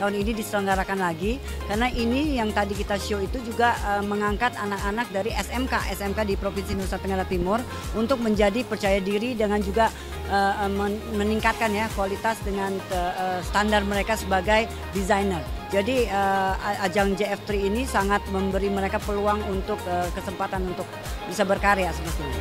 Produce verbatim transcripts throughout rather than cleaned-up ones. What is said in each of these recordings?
tahun ini diselenggarakan lagi karena ini yang tadi kita show itu juga uh, mengangkat anak-anak dari S M K S M K di Provinsi Nusa Tenggara Timur untuk menjadi percaya diri dengan juga uh, men meningkatkan ya kualitas dengan uh, standar mereka sebagai desainer. Jadi uh, ajang J F tiga ini sangat memberi mereka peluang untuk uh, kesempatan untuk bisa berkarya sebetulnya.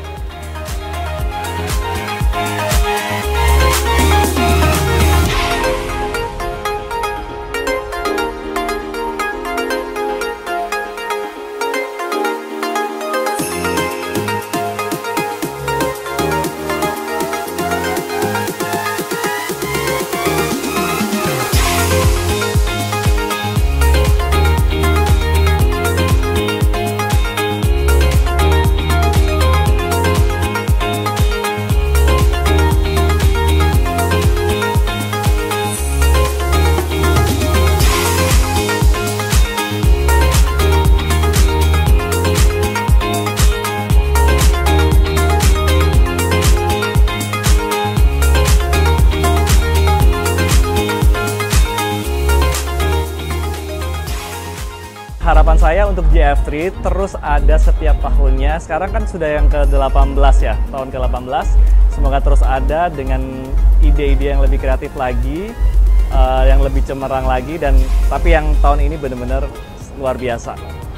Harapan saya untuk J F tiga terus ada setiap tahunnya. Sekarang kan sudah yang ke delapan belas ya, tahun ke delapan belas. Semoga terus ada dengan ide-ide yang lebih kreatif lagi, uh, yang lebih cemerlang lagi, dan tapi yang tahun ini benar-benar luar biasa.